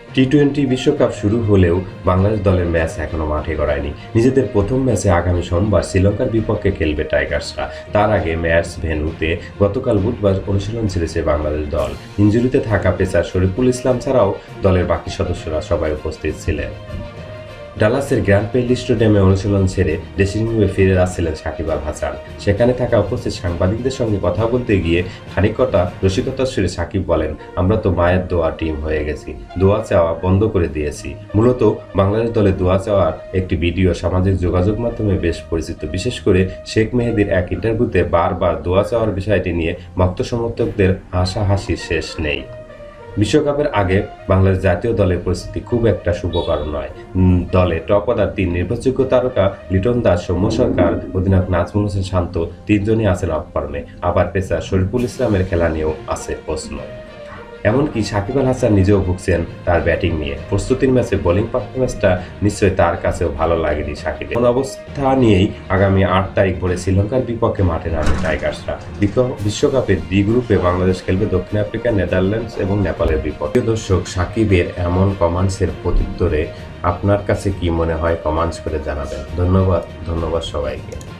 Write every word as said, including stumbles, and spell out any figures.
T twenty বিশ্বকাপ শুরু হলেও বাংলাদেশ দলের ম্যাচ এখনো মাঠে গড়ায়নি। নিজেদের প্রথম ম্যাচে আগামী সোমবার শ্রীলঙ্কার বিপক্ষে খেলবে টাইগার্সরা। তার আগে ম্যাচ ভেন্যুতে গতকাল বুধবার অনুশীলন ছেড়েছে বাংলাদেশ দল। ইনজুরিতে থাকা পেসার শরীফুল ইসলাম ছাড়াও দলের বাকি সদস্যরা সবাই উপস্থিত ছিলেন। ডালাসের গ্র্যান্ড পেইলি স্টেডিয়ামে অনুশীলন ছেড়ে ড্রেসিং রুমে ফিরে আসছিলেন সাকিব আল হাসান। সেখানে থাকা উপস্থিত সাংবাদিকদের সঙ্গে কথা বলতে গিয়ে খানিকটা রসিকতার সুরে সাকিব বলেন, আমরা তো মায়ের দোয়া টিম হয়ে গেছি, দোয়া চাওয়া বন্ধ করে দিয়েছি। মূলত বাংলাদেশ দলে দোয়া চাওয়ার একটি ভিডিও সামাজিক যোগাযোগ মাধ্যমে বেশ পরিচিত। বিশেষ করে শেখ মেহেদীর এক ইন্টারভিউতে বারবার দোয়া চাওয়ার বিষয়টি নিয়ে ভক্ত সমর্থকদের হাসাহাসির শেষ নেই। বিশ্বকাপের আগে বাংলাদেশ জাতীয় দলের পরিস্থিতি খুব একটা শুভকর নয়। দলে টপ অর্ডার তিন নির্ভরযোগ্য তারকা লিটন দাস, সৌম্য সরকার, অধিনায়ক নাজমুল হোসেন শান্ত তিনজনই আছেন অফ ফর্মে। আবার পেসার শরীফুল ইসলামের খেলা নিয়েও আছে প্রশ্ন। এমনকি সাকিব আল হাসান নিজেও ভুগছেন তার ব্যাটিং নিয়ে। প্রস্তুতির ম্যাচে বোলিং পারফরম্যান্সটা নিশ্চয়ই তার কাছেও ভালো লাগেনি সাকিবের। কোন অবস্থা নিয়েই আগামী আট তারিখ ভোরে শ্রীলঙ্কার বিপক্ষে মাঠে নামবে টাইগার্সরা। বিশ্বকাপের ডি গ্রুপে বাংলাদেশ খেলবে দক্ষিণ আফ্রিকা, নেদারল্যান্ডস এবং নেপালের বিপক্ষে। দর্শক, সাকিবের এমন কমেন্টসের প্রত্যুত্তরে আপনার কাছে কি মনে হয় কমেন্টস করে জানাবেন। ধন্যবাদ ধন্যবাদ সবাইকে।